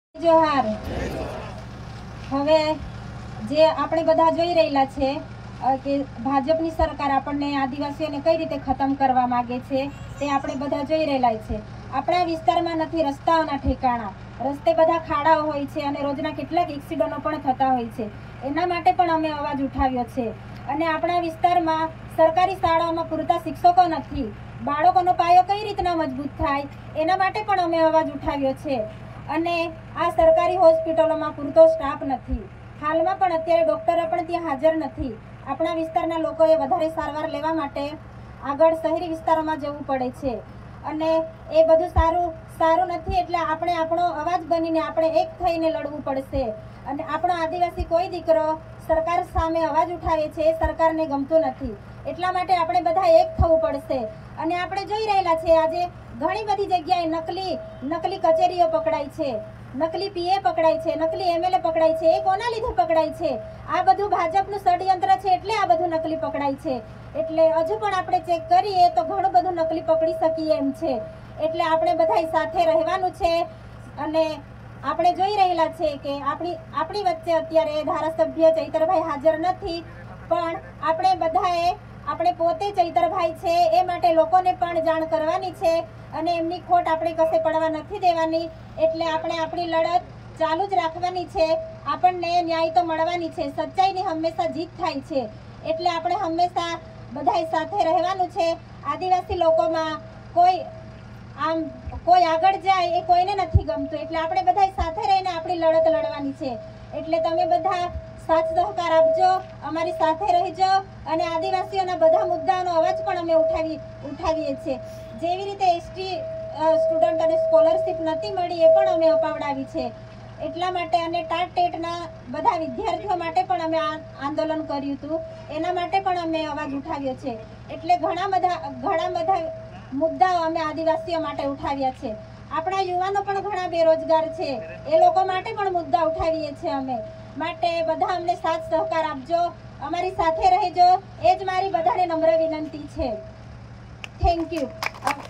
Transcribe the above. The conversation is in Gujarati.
જોહાર હવે જે આપણે બધા જોઈ રહેલા છે કે ભાજપની સરકાર આપણને આદિવાસીઓને કઈ રીતે ખતમ કરવા માંગે છે તે આપણે બધા જોઈ રહેલા છે। આપણા વિસ્તારમાં નથી રસ્તાઓના ઠેકાણા, રસ્તે બધા ખાડાઓ હોય છે અને રોજના કેટલાક એક્સિડન્ટો પણ થતા હોય છે। એના માટે પણ અમે અવાજ ઉઠાવ્યો છે અને આપણા વિસ્તારમાં સરકારી શાળાઓમાં પૂરતા શિક્ષકો નથી, બાળકોનો પાયો કઈ રીતના મજબૂત થાય એના માટે પણ અમે અવાજ ઉઠાવ્યો છે। અને આ સરકારી હોસ્પિટલોમાં પૂરતો સ્ટાફ નથી, હાલમાં પણ અત્યારે ડોક્ટરો પણ ત્યાં હાજર નથી। આપણા વિસ્તારના લોકોએ વધારે સારવાર લેવા માટે આગળ શહેરી વિસ્તારોમાં જવું પડે છે અને એ બધું સારું નથી। એટલે આપણે આપણો અવાજ બનીને આપણે એક થઈને લડવું પડશે અને આપણો આદિવાસી કોઈ દીકરો સરકાર સામે અવાજ ઉઠાવે છે એ સરકારને ગમતું નથી, એટલા માટે આપણે બધા એક થવું પડશે। અને આપણે જોઈ રહેલા છે આજે ઘણી બધી જગ્યાએ નકલી કચેરીઓ પકડાય છે, નકલી પીએ પકડાય છે, નકલી એમએલએ પકડાય છે। એ કોના લીધે પકડાય છે? આ બધું ભાજપનું ષડયંત્ર છે એટલે આ બધું નકલી પકડાય છે। એટલે હજુ પણ આપણે ચેક કરીએ તો ઘણું બધું નકલી પકડી શકીએ એમ છે। એટલે આપણે બધા સાથે રહેવાનું છે અને આપણે જોઈ રહેલા છે કે આપણી વચ્ચે અત્યારે ધારાસભ્ય ચૈતરભાઈ હાજર નથી, પણ આપણે પોતે ચૈતરભાઈ છે એ માટે લોકોને પણ જાણ કરવાની છે અને એમની ખોટ આપણે કશે પડવા નથી દેવાની। એટલે આપણે આપણી લડત ચાલુ જ રાખવાની છે। આપણને ન્યાય તો મળવાની છે, સચ્ચાઈની હંમેશા જીત થાય છે, એટલે આપણે હંમેશા બધાય સાથે રહેવાનું છે। આદિવાસી લોકોમાં કોઈ આગળ જાય એ કોઈને નથી ગમતું, એટલે આપણે બધા સાથે રહીને આપણી લડત લડવાની છે। એટલે તમે બધા સાથ સહકાર આપજો, અમારી સાથે રહેજો અને આદિવાસીઓના બધા મુદ્દાઓનો અવાજ પણ અમે ઉઠાવીએ છીએ। જેવી રીતે એસટી સ્ટુડન્ટ અને સ્કોલરશીપ નથી મળી એ પણ અમે અપાવડાવી છે, એટલા માટે અને ટાટટેટના બધા વિદ્યાર્થીઓ માટે પણ અમે આંદોલન કર્યું હતું, એના માટે પણ અમે અવાજ ઉઠાવ્યો છે। એટલે ઘણા બધા મુદ્દાઓ અમે આદિવાસીઓ માટે ઉઠાવ્યા છે। આપણા યુવાનો પણ ઘણા બેરોજગાર છે, એ લોકો માટે પણ મુદ્દા ઉઠાવીએ છીએ અમે, માટે બધા અમને સાથ સહકાર આપજો, અમારી સાથે રહેજો, એ જ મારી બધાને નમ્ર વિનંતી છે। Thank you.